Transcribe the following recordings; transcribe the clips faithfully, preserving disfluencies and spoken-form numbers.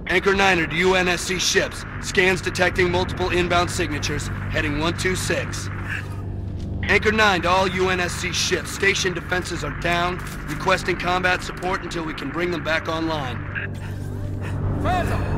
Anchor nine are to U N S C ships. Scans detecting multiple inbound signatures, heading one two six. Anchor nine to all U N S C ships. Station defenses are down. Requesting combat support until we can bring them back online. Further!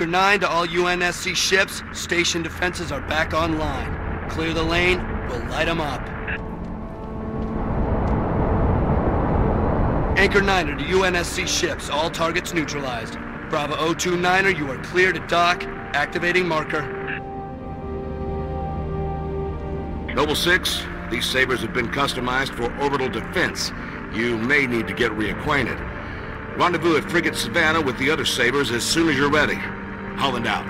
Anchor nine to all U N S C ships. Station defenses are back online. Clear the lane, we'll light them up. Anchor niner to U N S C ships. All targets neutralized. Bravo oh two niner, you are clear to dock. Activating marker. Noble six, these sabers have been customized for orbital defense. You may need to get reacquainted. Rendezvous at Frigate Savannah with the other sabers as soon as you're ready. Holland out.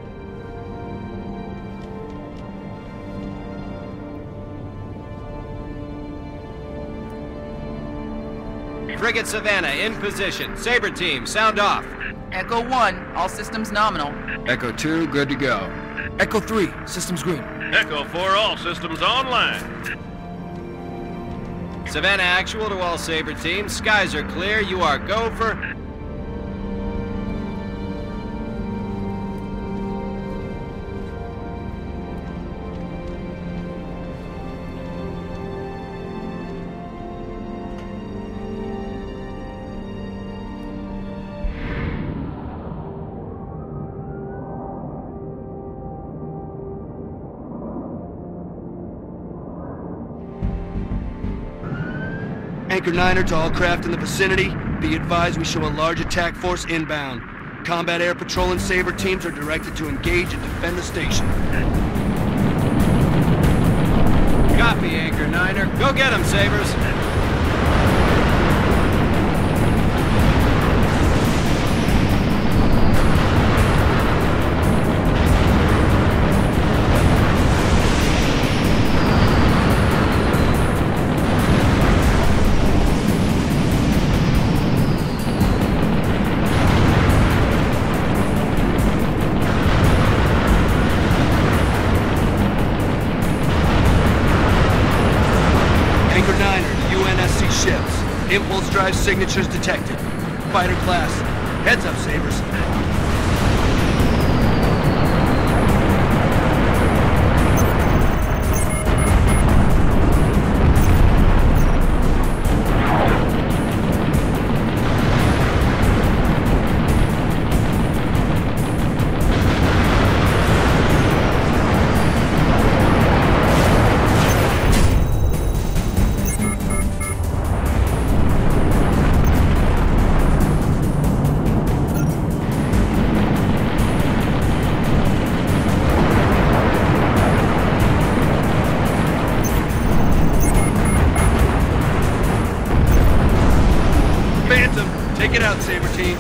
Frigate Savannah in position. Saber team, sound off. Echo one, all systems nominal. Echo two, good to go. Echo three, systems green. Echo four, all systems online. Savannah actual to all Saber teams. Skies are clear. You are go for... Anchor niner to all craft in the vicinity. Be advised we show a large attack force inbound. Combat air patrol and Saber teams are directed to engage and defend the station. Copy, Anchor niner. Go get them, Sabers. Impulse drive signatures detected. Fighter class. Heads up, Sabers. Take it out, Saber teams.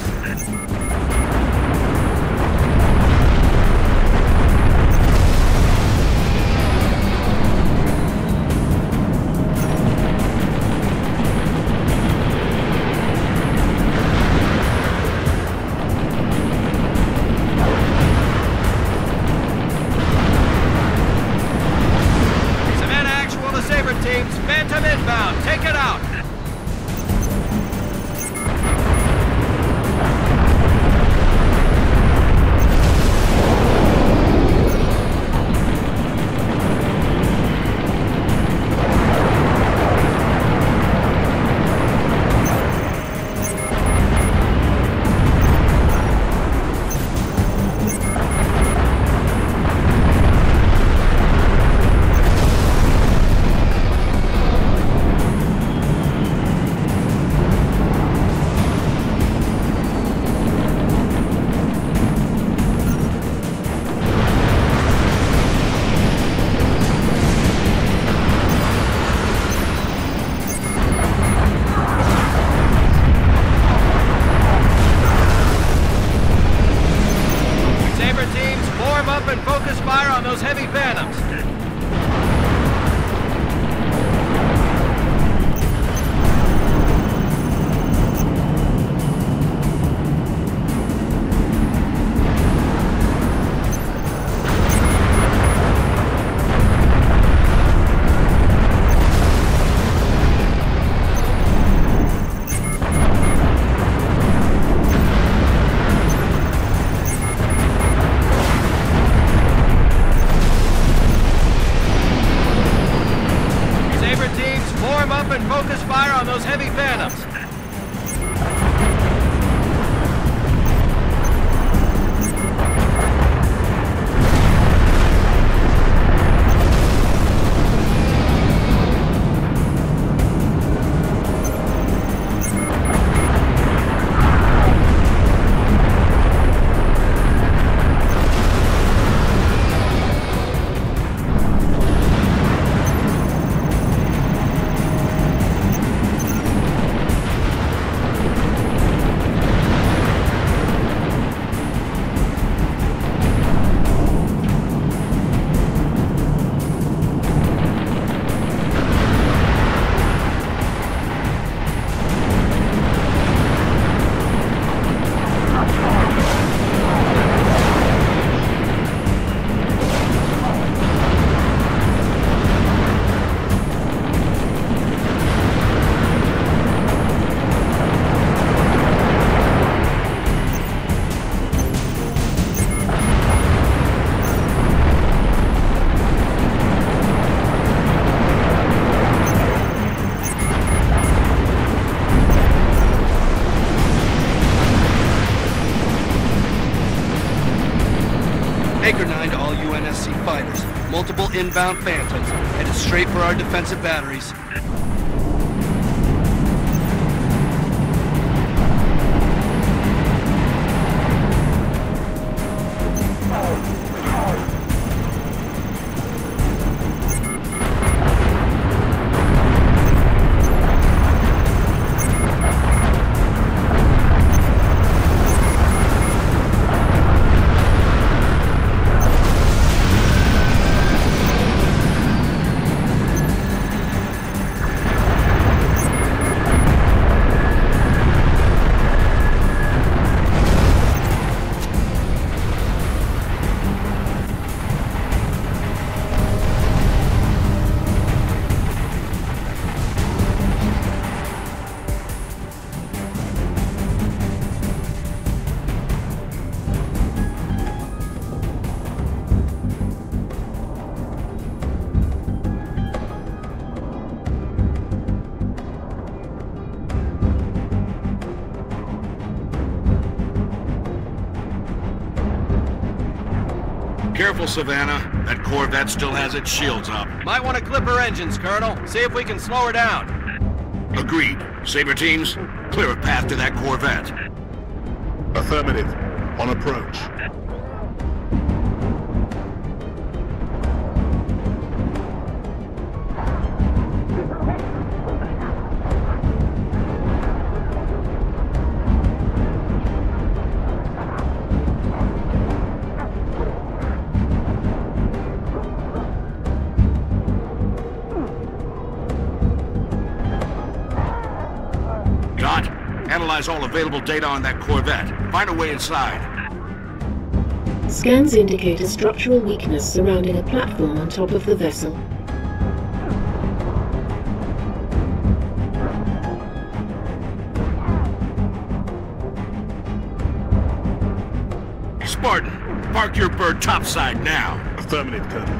Savannah actual to Saber teams. Phantom inbound. Take it out. And focus fire on those heavy Phantoms. And focus fire on those heavy Phantoms. inbound Phantoms, headed straight for our defensive batteries. Careful, Savannah. That Corvette still has its shields up. Might want to clip her engines, Colonel. See if we can slow her down. Agreed. Saber teams, clear a path to that Corvette. Affirmative. On approach. Analyze all available data on that Corvette. Find a way inside. Scans indicate a structural weakness surrounding a platform on top of the vessel. Spartan, park your bird topside now. Affirmative, Colonel.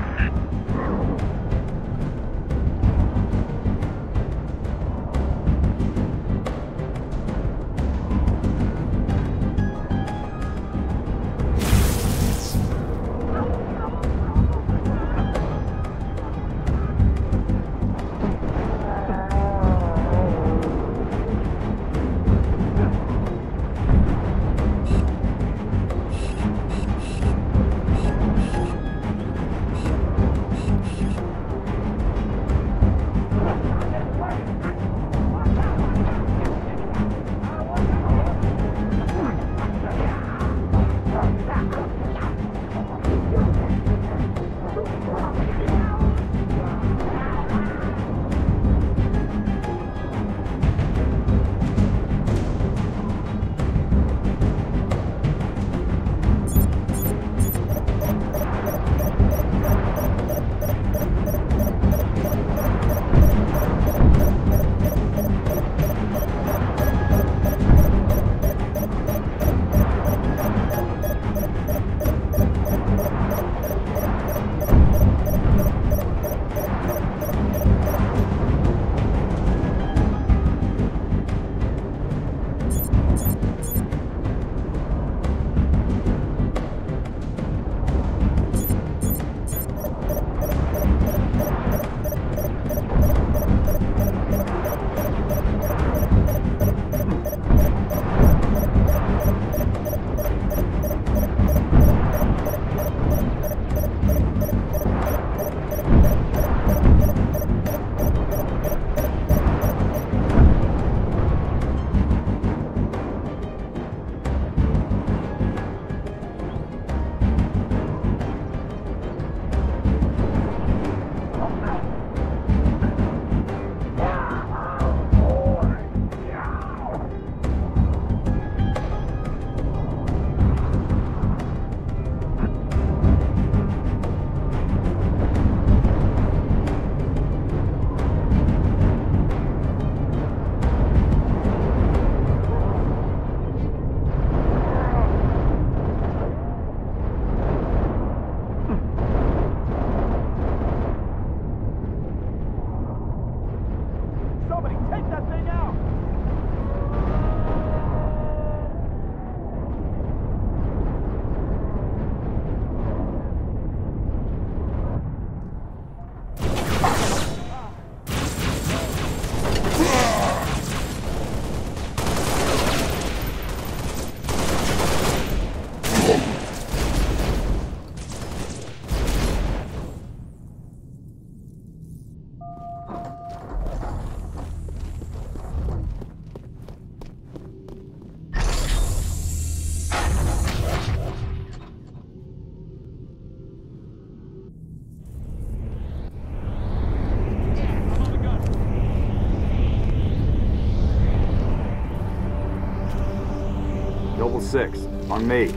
six. On me.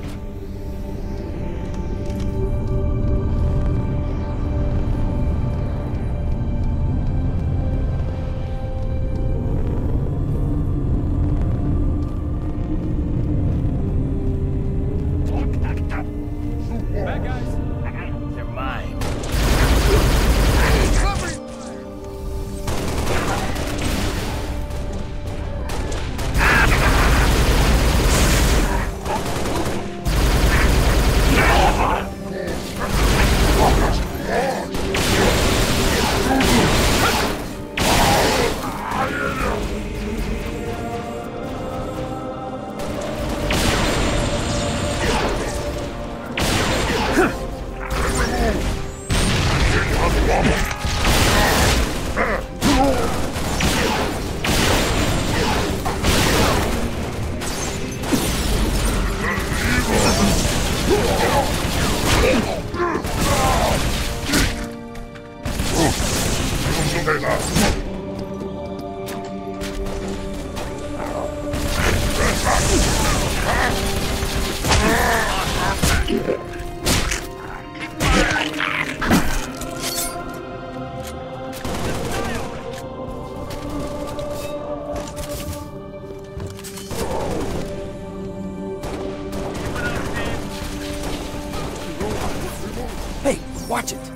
Hey, watch it!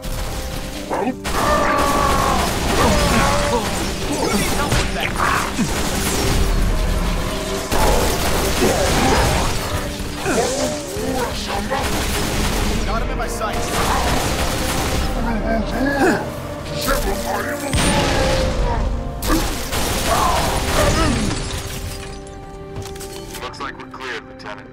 Got him in my sights. Looks like we're cleared, Lieutenant.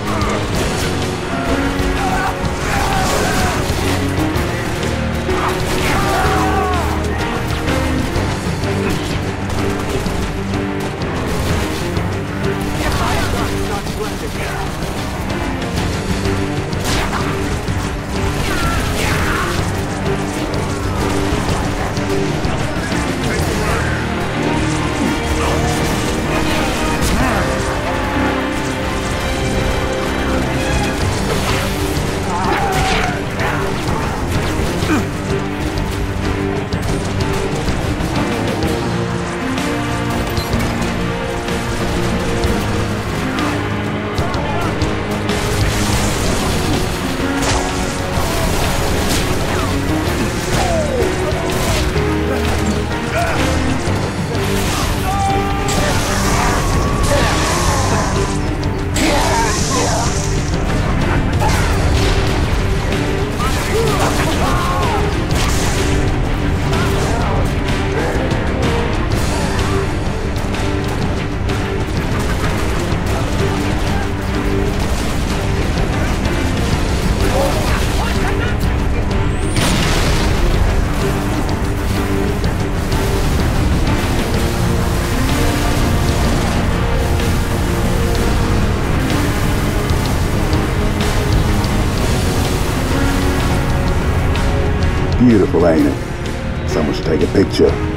Beautiful, ain't it? Someone should take a picture.